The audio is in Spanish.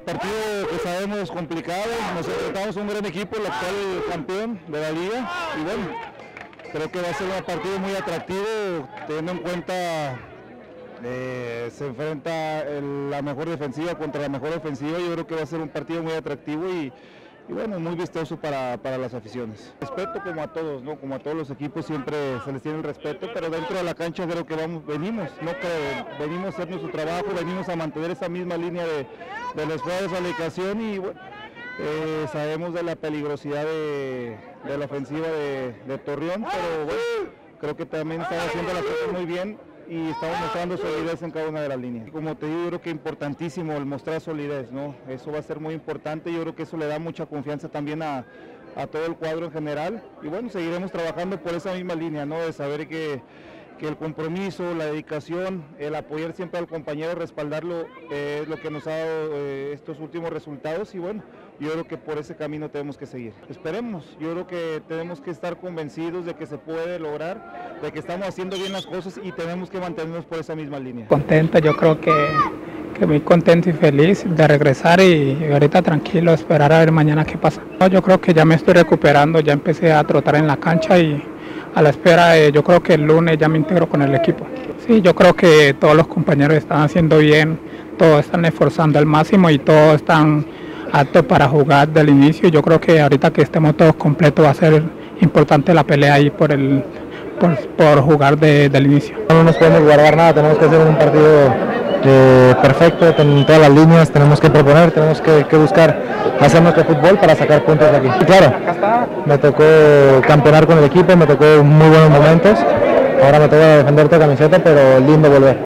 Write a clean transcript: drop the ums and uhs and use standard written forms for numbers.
partido que sabemos complicado, nos enfrentamos a un gran equipo, el actual campeón de la liga, y bueno, creo que va a ser un partido muy atractivo, teniendo en cuenta se enfrenta la mejor defensiva contra la mejor ofensiva. Yo creo que va a ser un partido muy atractivo y bueno, muy vistoso para las aficiones. Respeto como a todos, ¿no? Como a todos los equipos siempre se les tiene el respeto, pero dentro de la cancha creo que venimos a hacer nuestro trabajo, venimos a mantener esa misma línea del esfuerzo, de la dedicación y bueno, sabemos de la peligrosidad de la ofensiva de Torreón, pero bueno, creo que también están haciendo las cosas muy bien y estamos mostrando solidez en cada una de las líneas. Como te digo, yo creo que es importantísimo el mostrar solidez, ¿no? Eso va a ser muy importante, yo creo que eso le da mucha confianza también a todo el cuadro en general y bueno, seguiremos trabajando por esa misma línea, ¿no? De saber que el compromiso, la dedicación, el apoyar siempre al compañero, respaldarlo, es lo que nos ha dado estos últimos resultados y bueno, yo creo que por ese camino tenemos que seguir. Esperemos, yo creo que tenemos que estar convencidos de que se puede lograr, de que estamos haciendo bien las cosas y tenemos que mantenernos por esa misma línea. Contento, yo creo que muy contento y feliz de regresar y ahorita tranquilo, esperar a ver mañana qué pasa. Yo creo que ya me estoy recuperando, ya empecé a trotar en la cancha y a la espera, yo creo que el lunes ya me integro con el equipo. Sí, yo creo que todos los compañeros están haciendo bien, todos están esforzando al máximo y todos están aptos para jugar del inicio. Yo creo que ahorita que estemos todos completos va a ser importante la pelea ahí por jugar del inicio. No nos podemos guardar nada, tenemos que hacer un partido perfecto en todas las líneas, tenemos que proponer, tenemos que buscar hacer nuestro fútbol para sacar puntos de aquí. Y claro, me tocó campeonar con el equipo, me tocó muy buenos momentos, ahora me toca defender esta camiseta, pero lindo volver.